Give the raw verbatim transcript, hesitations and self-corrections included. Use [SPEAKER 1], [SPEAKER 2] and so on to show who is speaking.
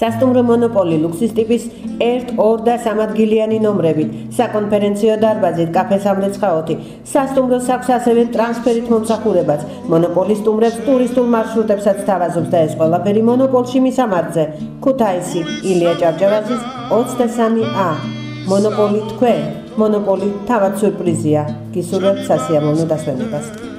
[SPEAKER 1] სასტუმრო მონოპოლი ლუქსის ტიპის ერთ, ორ და სამადგილიანი ნომრებით, საკონფერენციო დარბაზით, კაფე-სამრეცხაოთი, სასტუმროს აქვს ასევე ტრანსფერით მომსახურებაც. მონოპოლი სტუმრებს ტურისტულ მარშრუტებსაც თავაზობს და ეს ყველაფერი მონოპოლში მისამართზე. ქუთაისი, ილია ჭავჭავაძის ოცდასამი ა. მონოპოლი თქვენ, მონოპოლი თავად სიურპრიზია. გისურვებთ სასიამოვნო დასვენებას.